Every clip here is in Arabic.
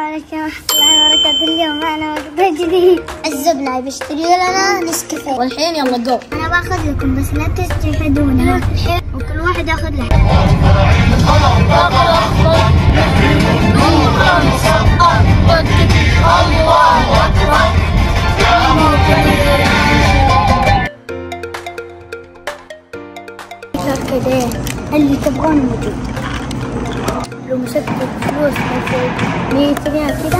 عليكم ورحمة الله وبركاته. اليوم معنا وجبة جديد. الزبنة بيشتري لنا نسكافيه. والحين يلا جو. أنا باخذ لكم بس لا تستحدون. الحين وكل واحد ياخذ له. كده اللي تبغون موجود. لو مسكت فلوس 100 ريال كده.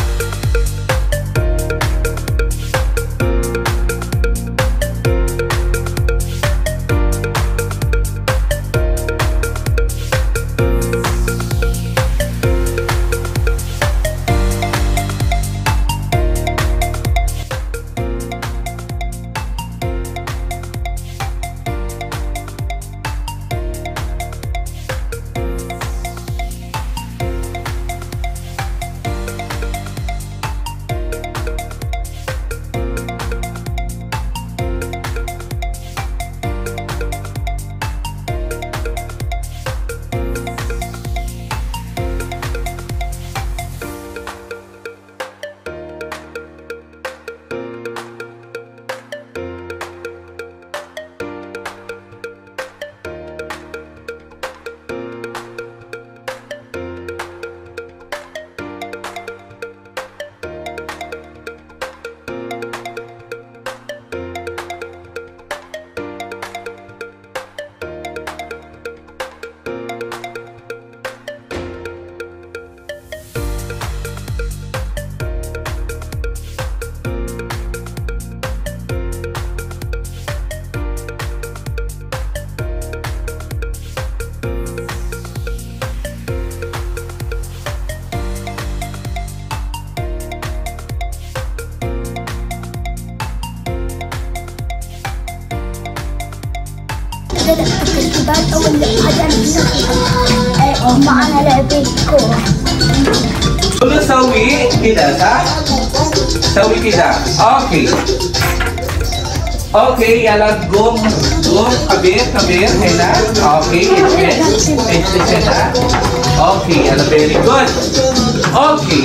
معنا لعبة كورة. Dulu sawi kita sah, sawi kita. Okay. Okay, yalla go kabir, hena. Okay, it's hena. Okay, yalla very good. Okay.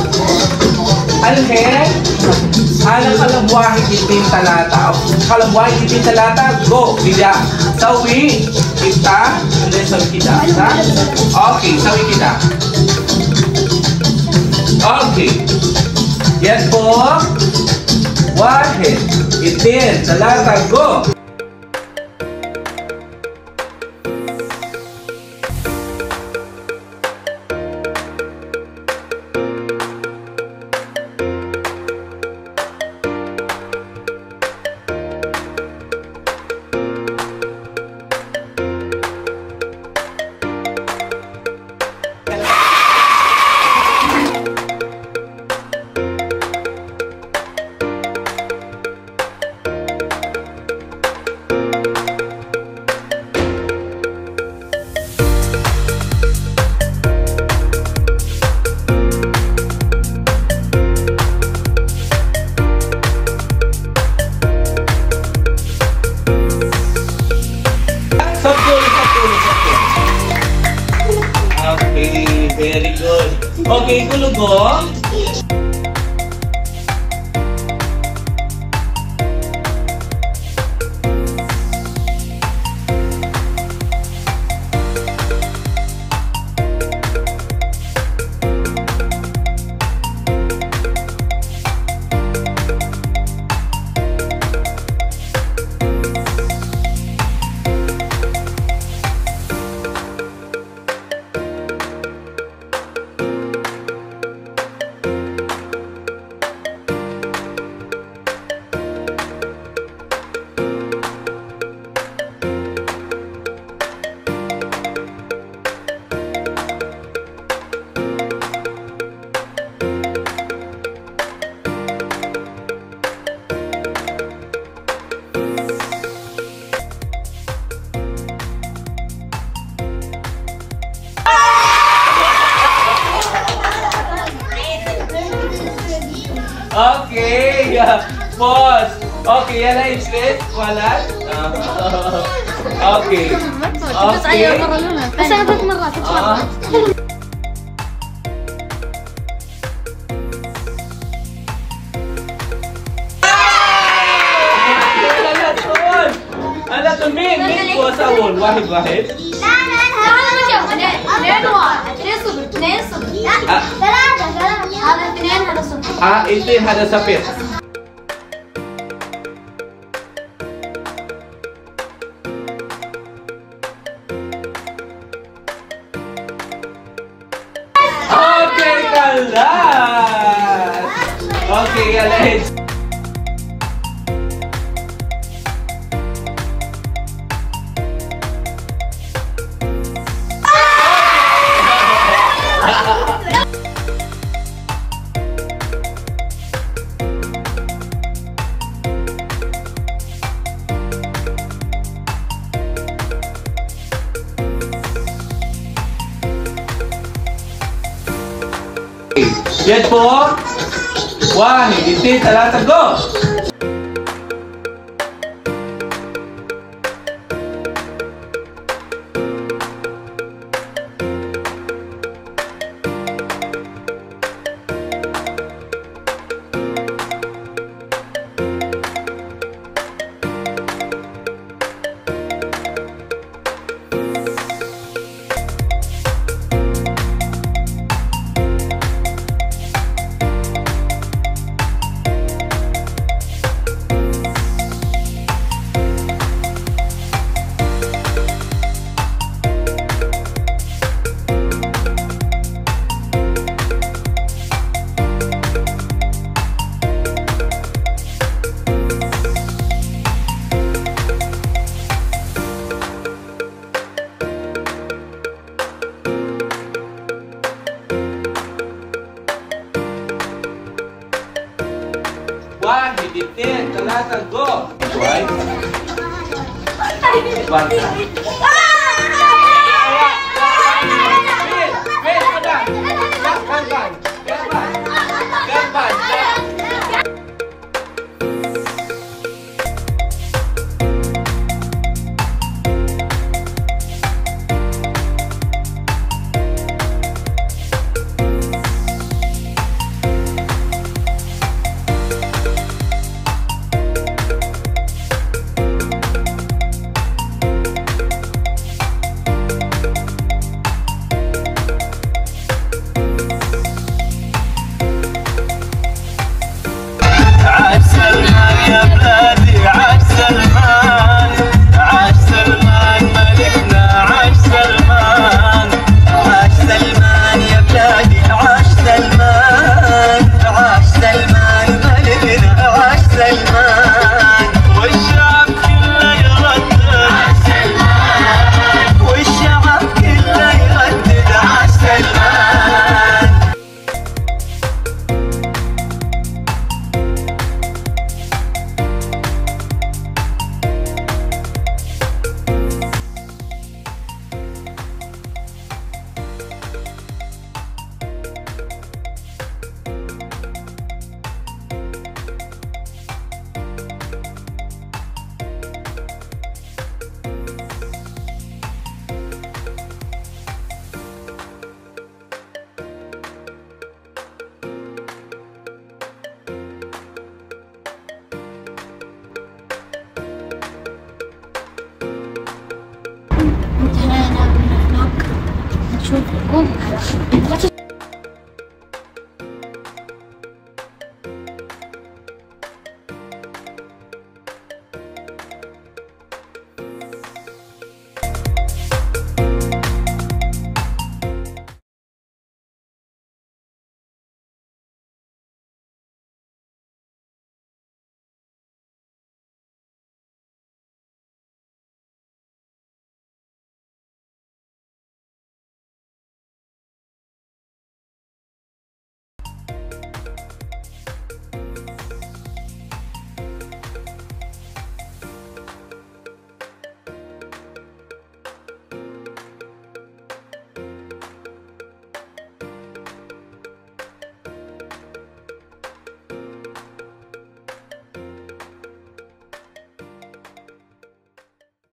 Alhen, ala kalamwahi itin talata. Kalamwahi itin talata, go. Tidak. Sawi kita, hindi sawi kita. Okay, sawi kita. Okay. Yes po. Wahid. Itin. Talata. Go. Okay, very good. Okay, gulugo. Okay, pause. Okay, يلا اجلس ولد. اوكي. بس عيا مرة لونها. بس أنا 3 مرات. مين فوز أول؟ واحد. لا اثنين صفر. لا 3. هذا 2 هذا 0. اثنين هذا صفر. اوكي خلاص. اوكي يلا هيد. Get 4. 1 2 3 go. واحد اثنين ثلاثة جو. كويس. انتهينا من هناك نشوف لا